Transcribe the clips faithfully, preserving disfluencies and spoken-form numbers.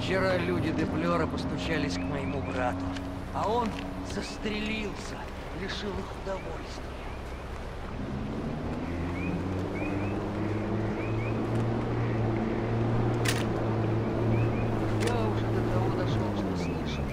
Вчера люди Деплера постучались к моему брату, а он застрелился, лишил их удовольствия. Я уже до того дошел, что слышал.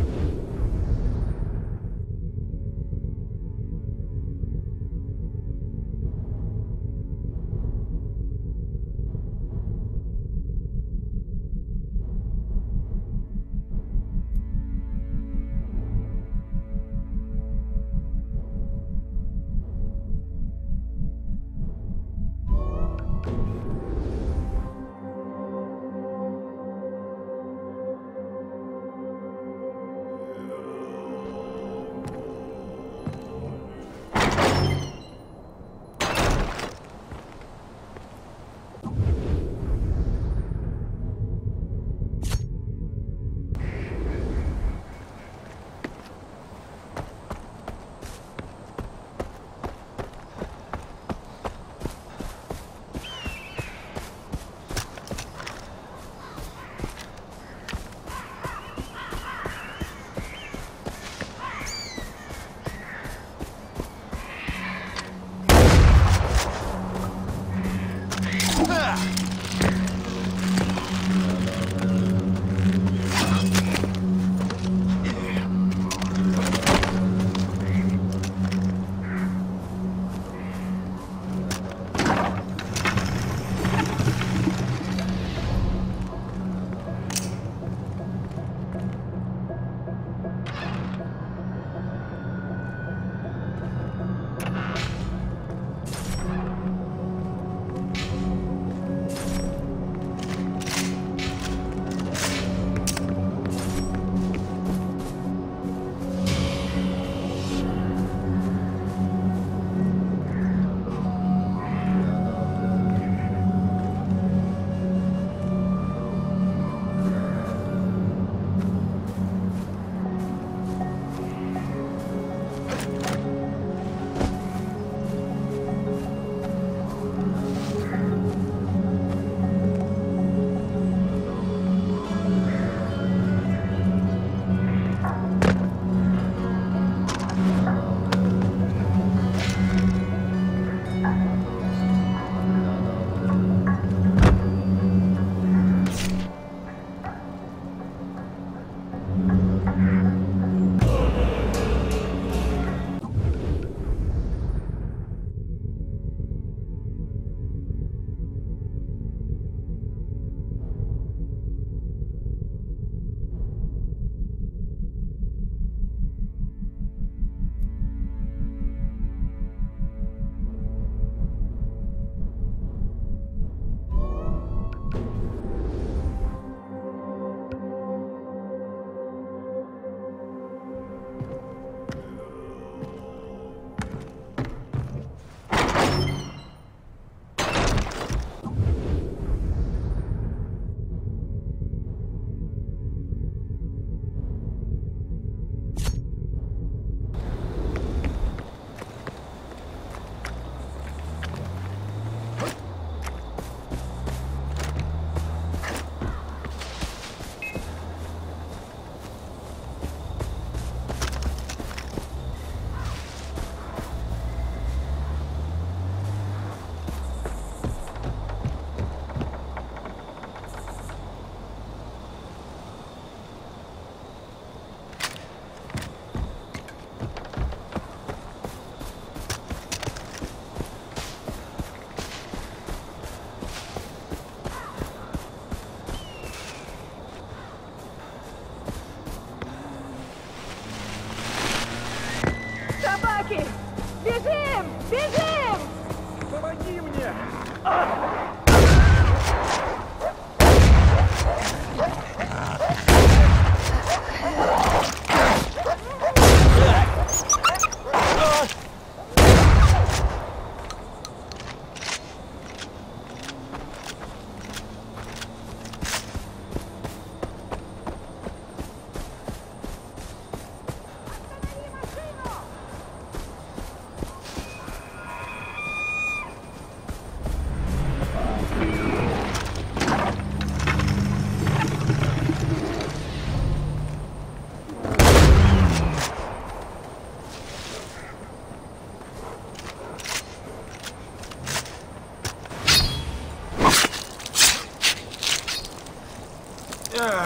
Бежим! Бежим! Помоги мне!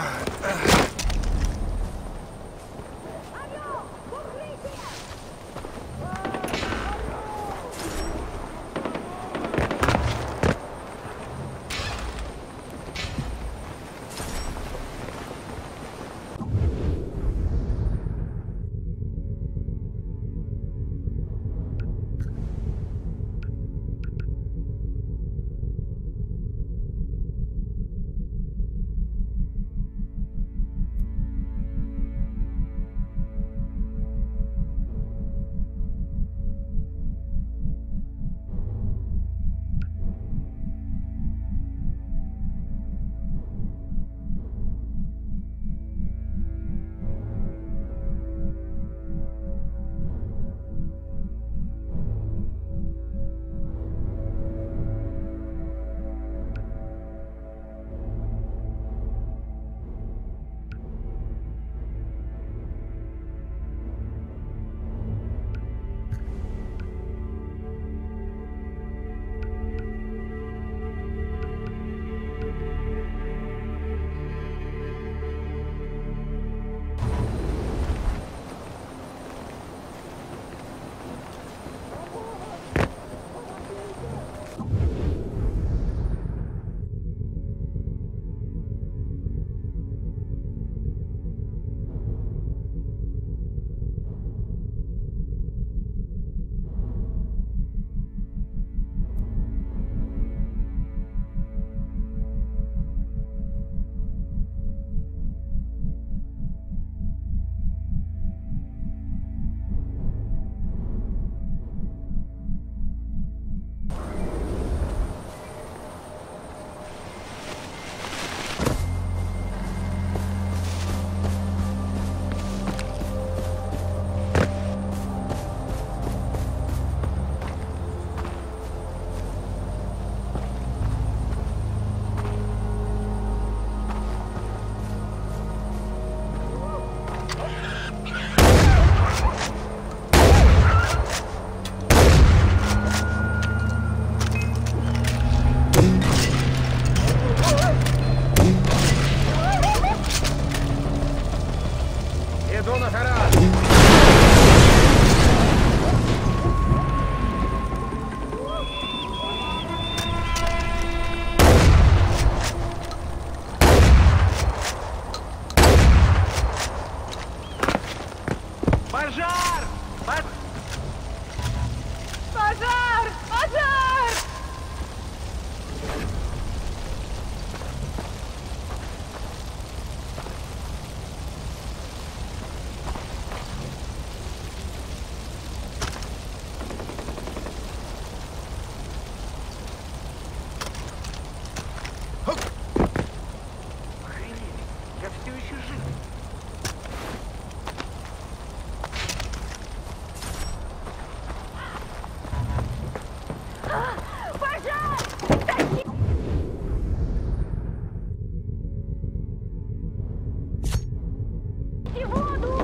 Пожар! Пож- Пожар! Пожар! Охренеть! Я все еще жив. Пожар! Тащи! И воду!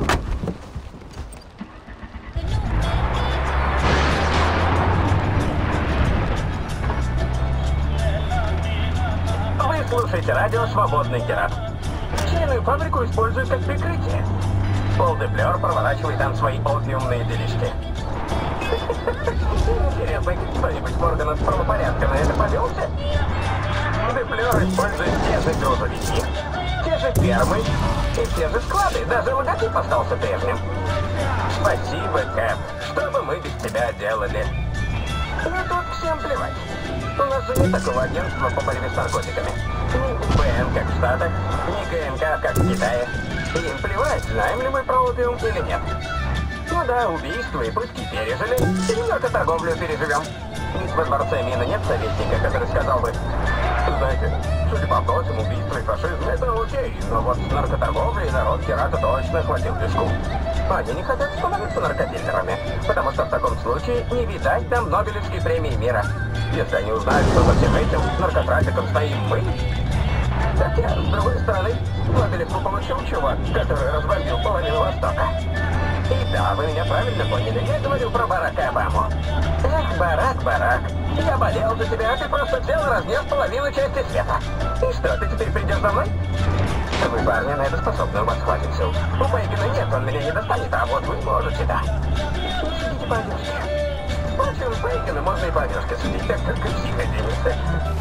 Вы слушаете радио «Свободный Кират». Чайную фабрику используют как прикрытие. Пол де Флёр проворачивает там свои опиумные делишки. Интересно, кто-нибудь в органах правопорядка на это повелся? Де Флёр использует те же грузовики, те же фермы и те же склады. Даже логотип остался прежним. Спасибо, Кэп. Что бы мы без тебя делали? Ну тут всем плевать. У нас же нет такого агентства по борьбе с наркотиками. Ни бэ эн, как в Штатах, ни гэ эн ка, как в Китае. Им плевать, знаем ли мы про опиум или нет. Ну да, убийства и пытки пережили, и наркоторговлю переживем. Ведь во дворце Мина нет советника, который сказал бы: знаете, судя по опросам, убийство и фашизм — это окей, но вот с наркоторговлей народ Кирата точно хватил пешку. Они не хотят становиться наркодилерами, потому что в таком случае не видать нам Нобелевской премии мира. Если они узнают, что за всем этим наркотрафиком стоим мы. Хотя, с другой стороны, Нобелевку получил чувак, который разбомбил половину Востока. И да, вы меня правильно поняли, я говорю про Барака Обаму. Эх, Барак, Барак, я болел за тебя, а ты просто взял и разнес половину части света. И что, ты теперь придешь за мной? Вы, парни, на это способны, у вас хватит сил. У Бейгана нет, он меня не достанет, а вот вы можете, да. Не судите по одежке. Впрочем, Бейгана можно и по одежке судить, так как и психоделится.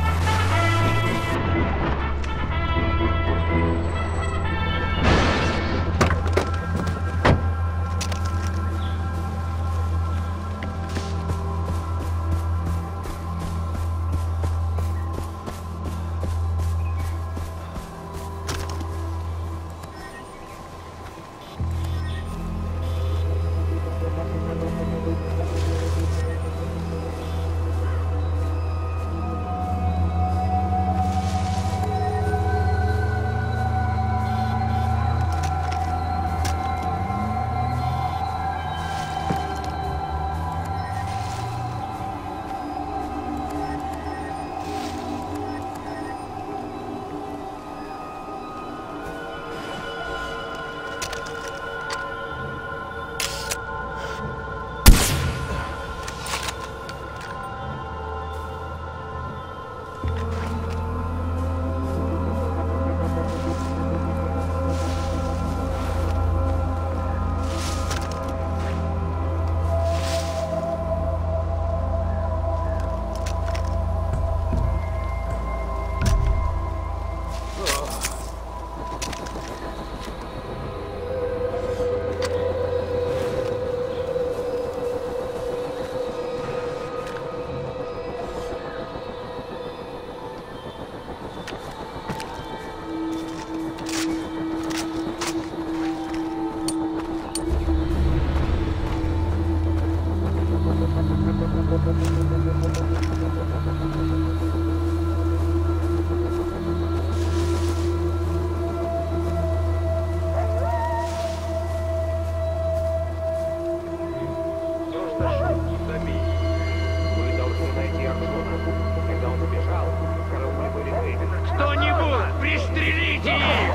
Кто-нибудь, пристрелите их!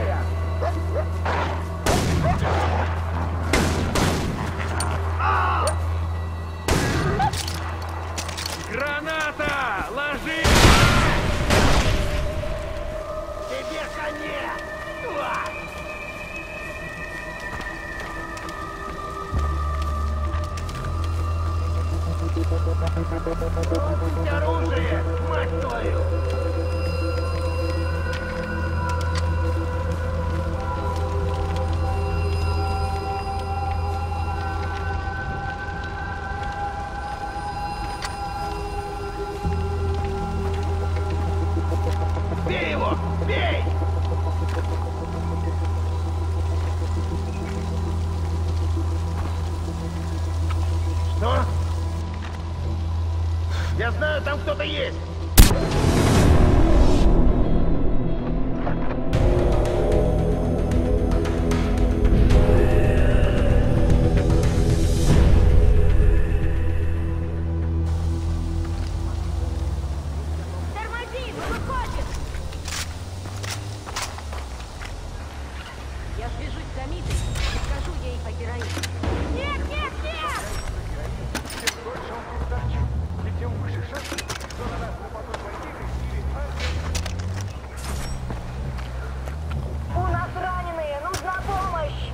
Граната! Ложись! Тебе конец! Бросить оружие, мать твою! Бей его! Бей! Что? Я знаю, там кто-то есть! Тормози, мы выходим! Я свяжусь с Амитой и скажу ей о героине. Нет, нет, нет! Чем больше он удачи, и тем выше шансы, что на нас нападут войны или У нас раненые, нужна помощь!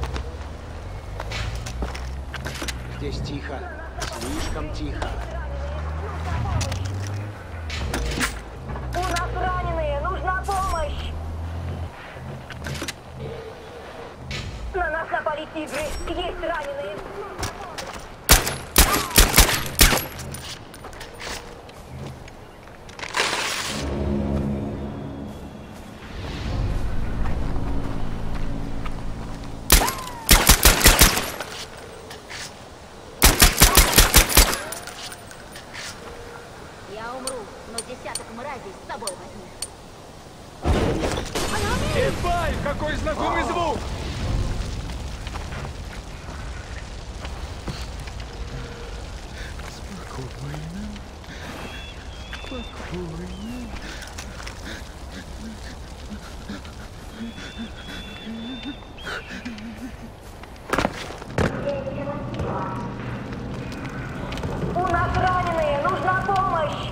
Здесь тихо. Слишком тихо. У нас раненые, нужна помощь! На нас напали тигры, есть раненые! Я умру, но десяток мразей с собой возьму. Ебать, какой знакомый звук! Спокойно. Спокойно. У нас раненые, нужна помощь!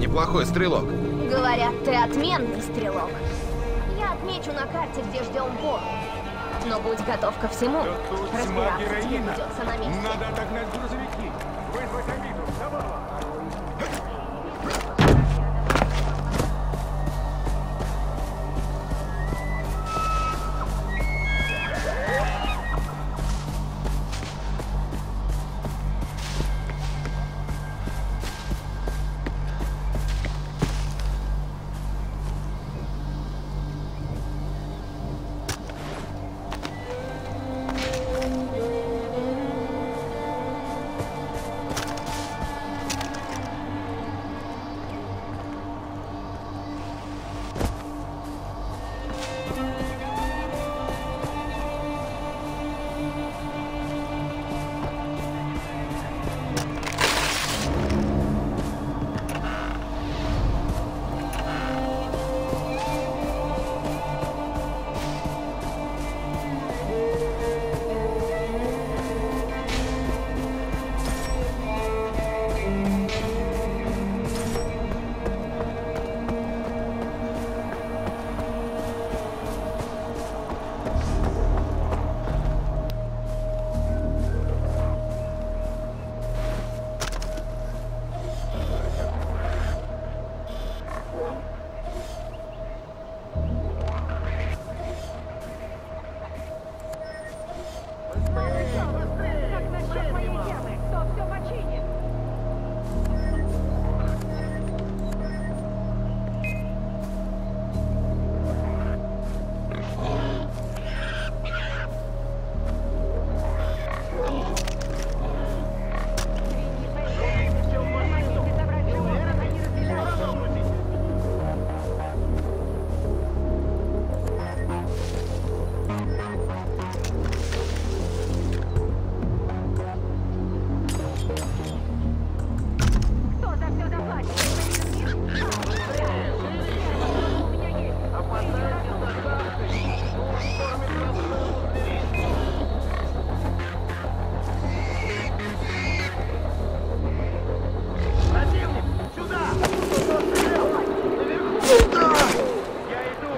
неплохой стрелок. Говорят, ты отменный стрелок. Я отмечу на карте, где ждем Бога. Но будь готов ко всему. Тут тьма Разбираться тебе героина. придется на месте. Надо отогнать грузовики. Вызвать обиду. Забава. Как насчет моей темы? Кто все починит? Кто за все заплатит? У меня есть. Противник! Сюда! Наверху! Я иду!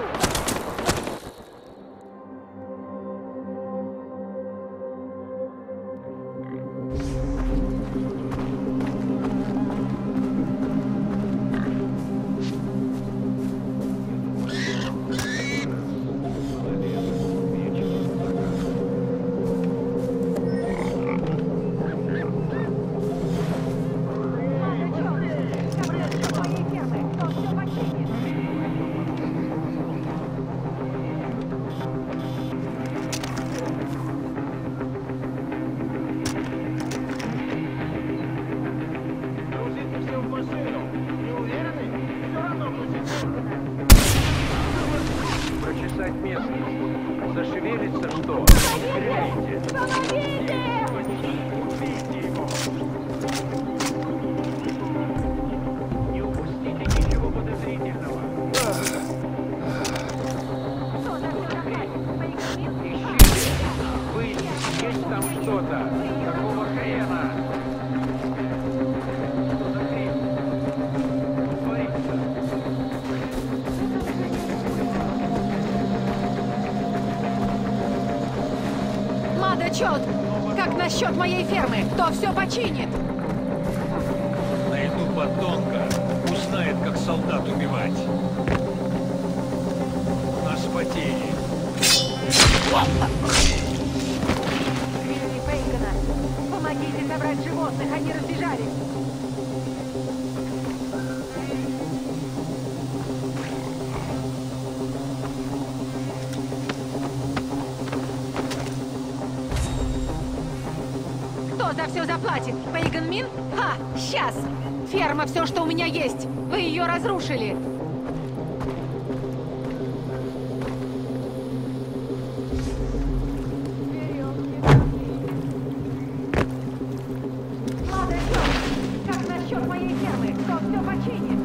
Грузите все в машину! Не уверены? Все равно грузите! Прочесать местность. Зашевелится что? Стреляйте! Убейте его! Не упустите ничего подозрительного! Ищите! Выйдите! Есть там что-то! Какого хрена? Что за хрень? Творится! Мадочет! Как насчет моей фермы? Кто все починит? Найду подонка, узнает, как солдат убивать. У нас потери. Свиньи Бейкона! Помогите собрать животных, они разбежались! Кто за все заплатит? Пейган Мин? Ха! Сейчас! Ферма все, что у меня есть! Вы ее разрушили! Мадочет! Как насчет моей фермы? Кто все починит?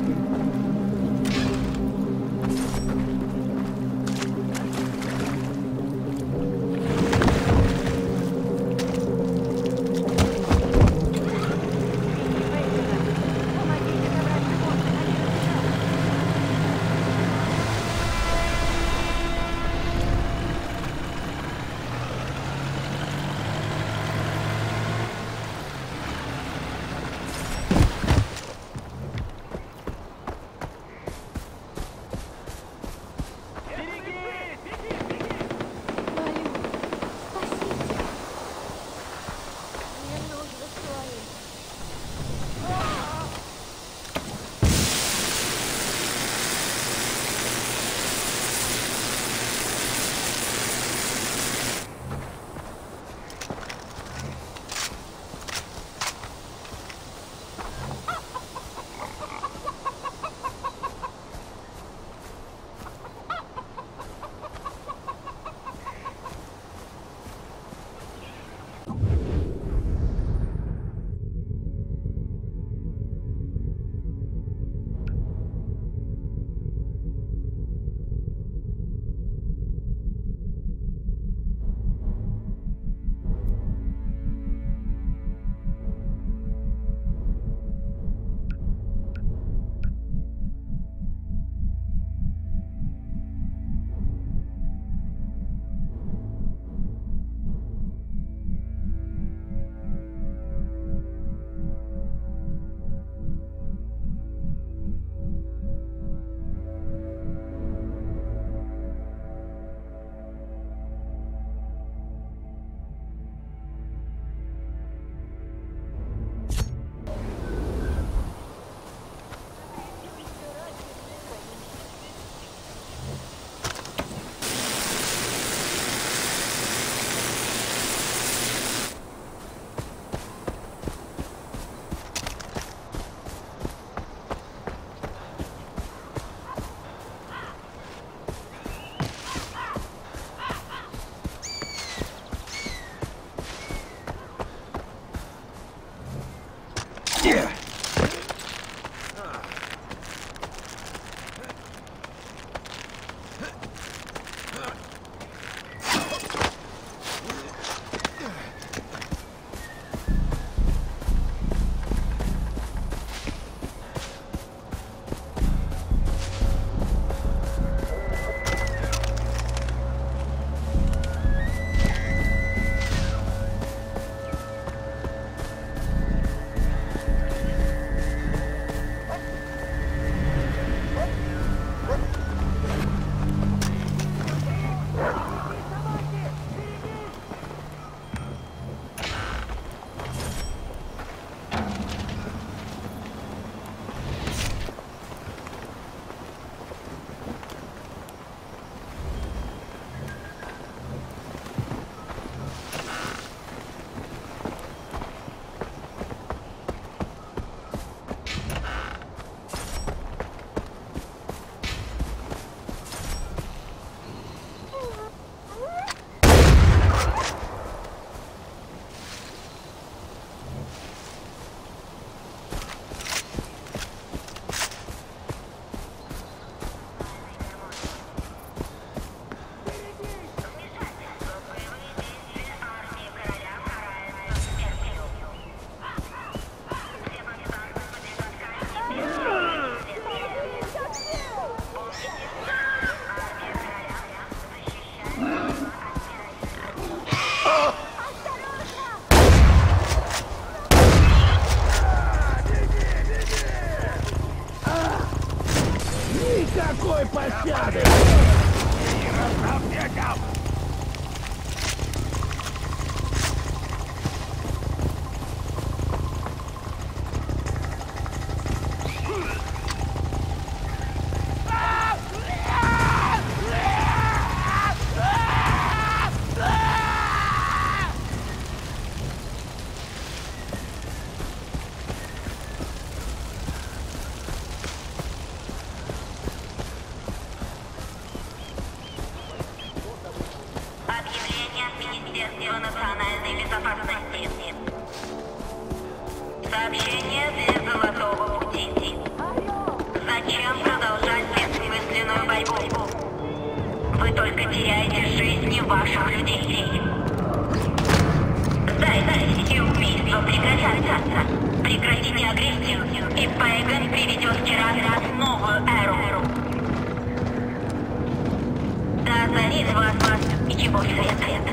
Помогите собрать животных, они от Министерства национальной безопасности. Сообщение для Золотого пути. Зачем продолжать бессмысленную борьбу? Вы только теряете жизни ваших людей. Сдайтесь, и убийства прекратятся. Прекратите агрессию, и Пейган приведет в Тиран новую эру. Да озарит вас вас и чего свет.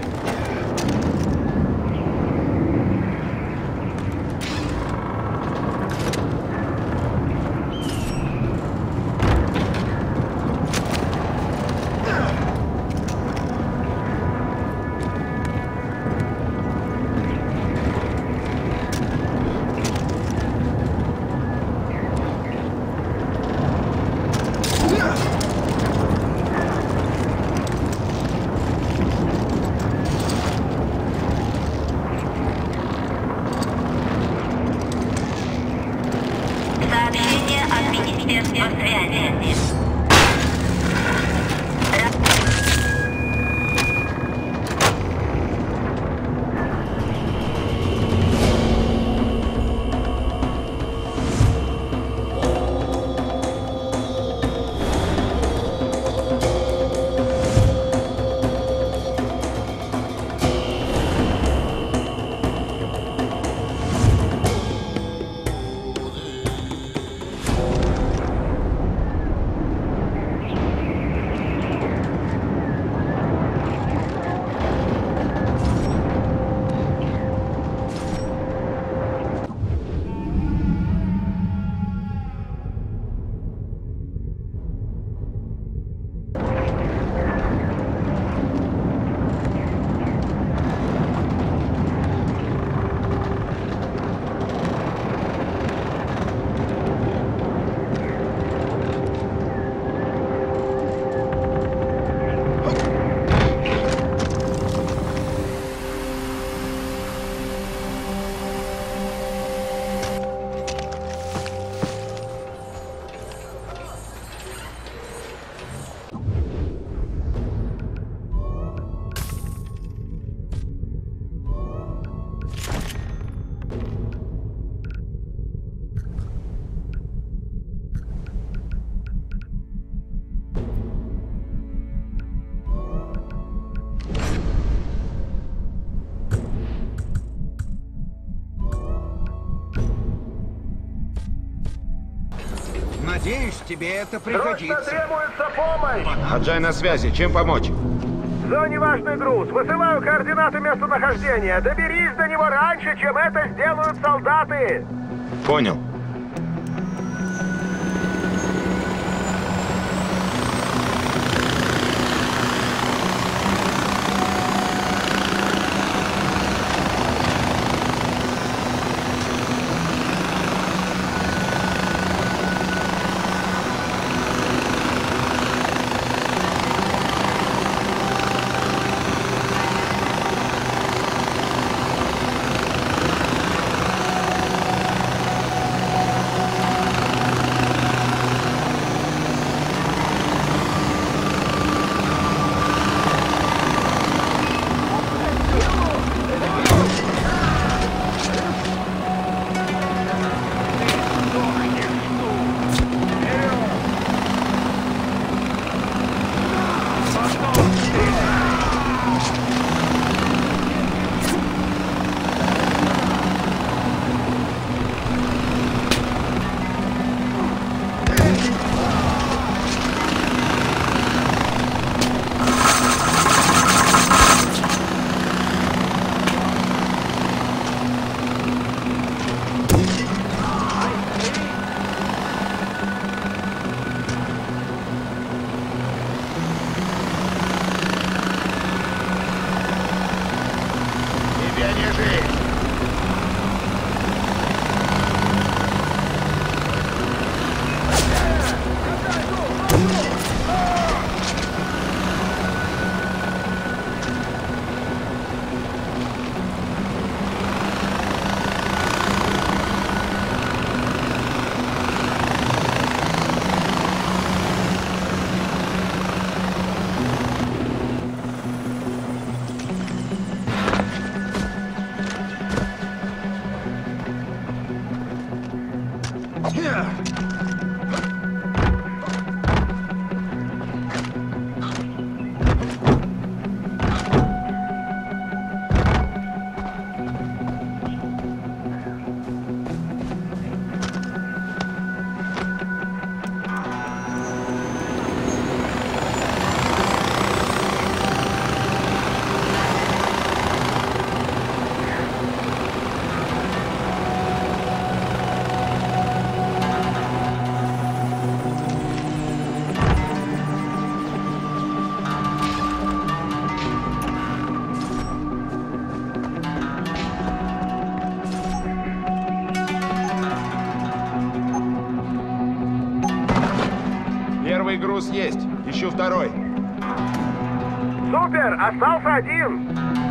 Надеюсь, тебе это пригодится. Срочно требуется помощь! Аджай на связи. Чем помочь? В зоне важный груз. Высылаю координаты местонахождения. Доберись до него раньше, чем это сделают солдаты. Понял. груз есть. Ищу второй. Супер! Остался один!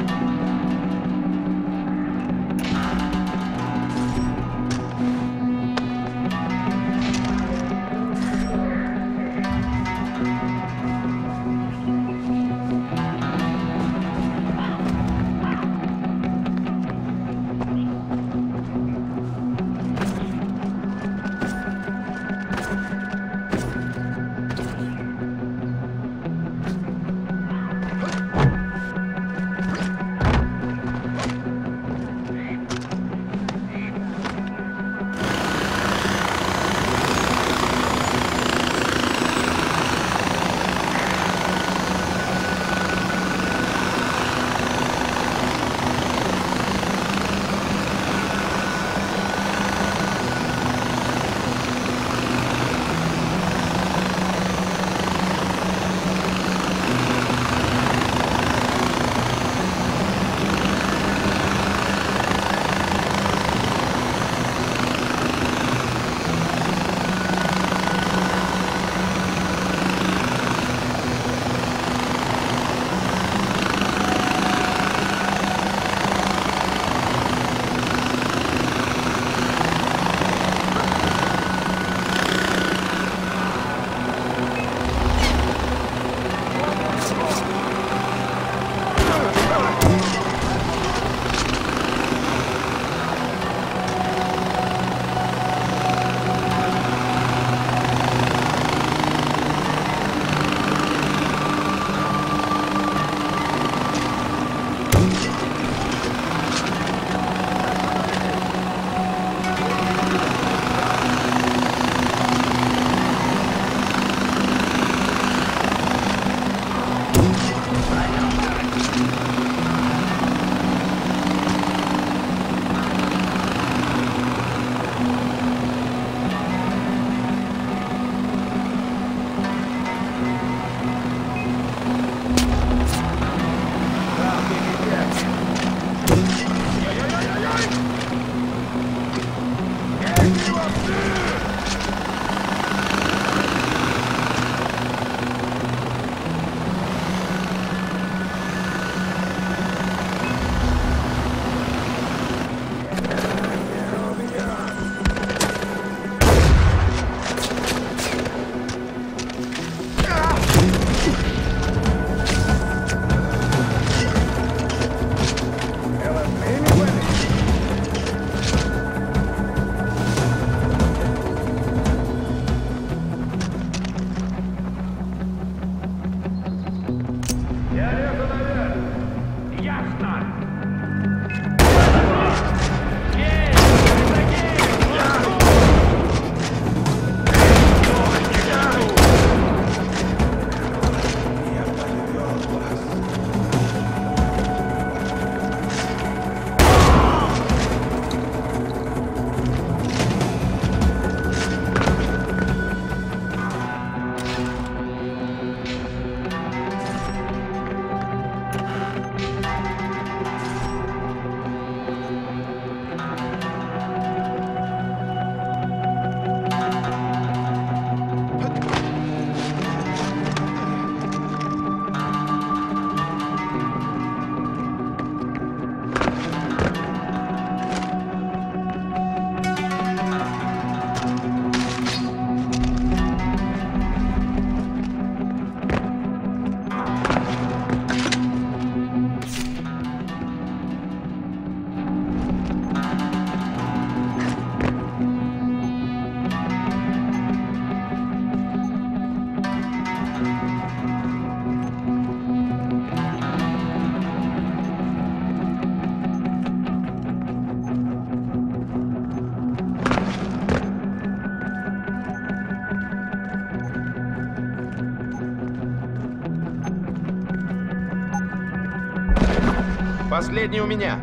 Последний у меня.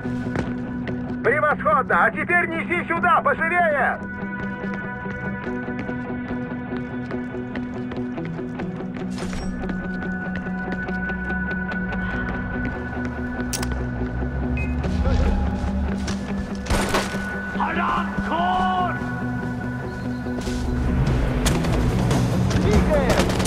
Превосходно! А теперь неси сюда, поживее! Двигаем!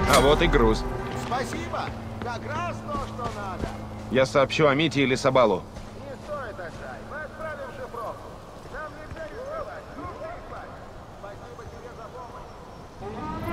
А вот и груз. Спасибо. Как раз то, что надо. Я сообщу о Мите или Сабалу. Не стоит, Актай. Мы отправим шифровку. Нам нельзя рисковать. Нужно спать. Спасибо тебе за помощь.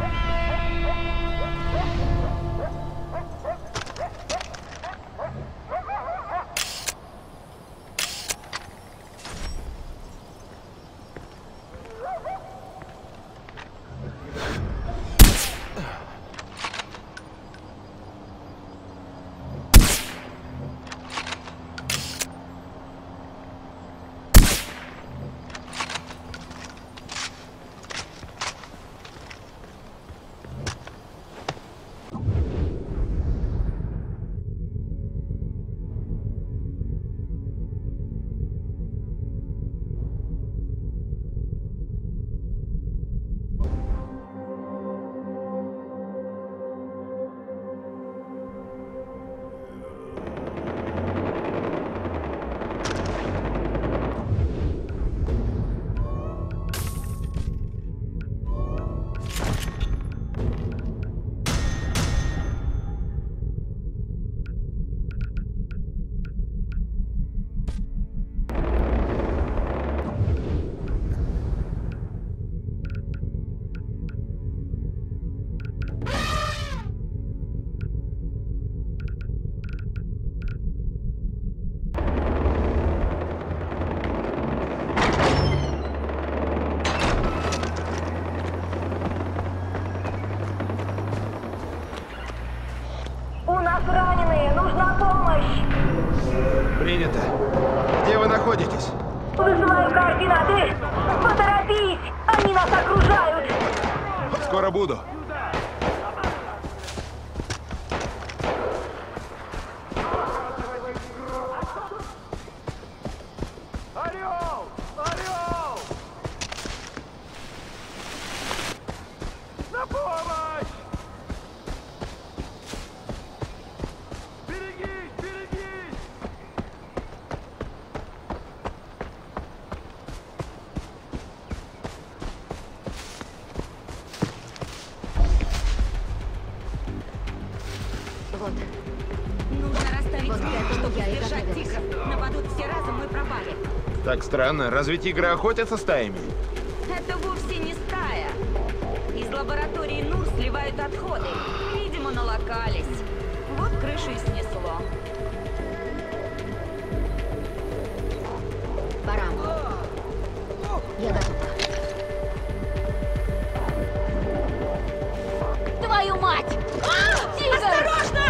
Раненые, нужна помощь! Принято. Где вы находитесь? Вызываю координаты! Поторопись! Они нас окружают! Скоро буду. Орел! Орел! На помощь! Берегись, берегись! Вот. Нужно расставить Вот стрелки, это чтобы я и сдержать готовилась. тигров. Нападут все разом, мы пропали. Так странно. Разве тигры охотятся стаями? Это вовсе не стая. Из лаборатории НУР сливают отходы. Видимо, налокались. Вот крышу и снесло. Пора. Я готова. Твою мать! А! Тигр! Осторожно!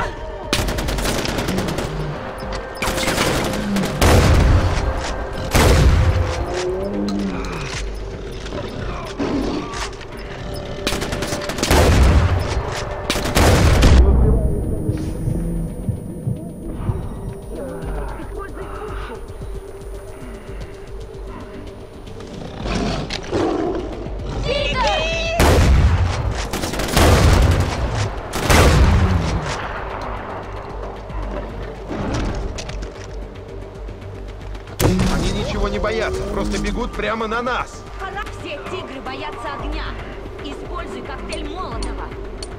Они ничего не боятся, просто бегут прямо на нас. Все тигры боятся огня. Используй коктейль Молотова.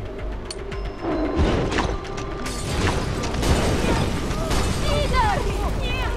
Тигр! Нет!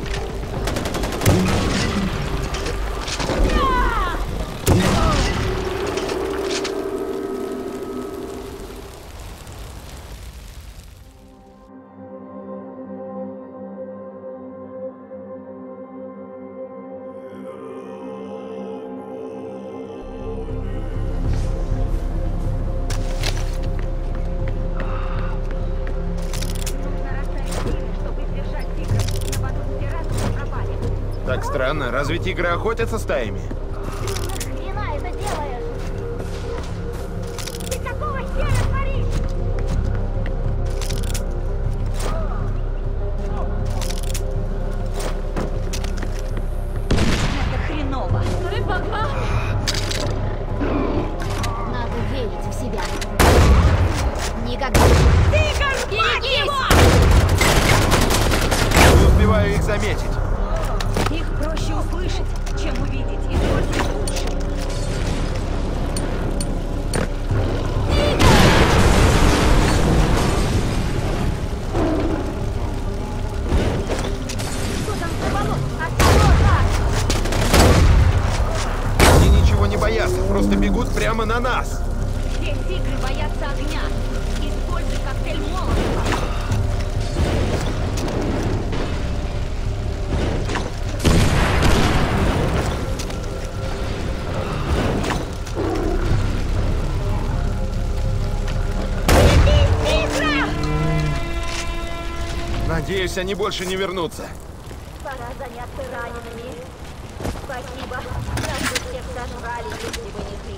Так странно. Разве тигры охотятся стаями? Нахрена это делаешь? Ты какого хера творишь? Это хреново. Ты попал? Надо верить в себя. Никогда. Тигр! Берегись! Не успеваю их заметить. Их проще услышать, чем увидеть. Используй лучше. Тигр! боятся огня. Используй коктейль Молотова. Надеюсь, они больше не вернутся. Пора заняться ранеными. Спасибо. Нас бы всех сожрали, если бы не ты.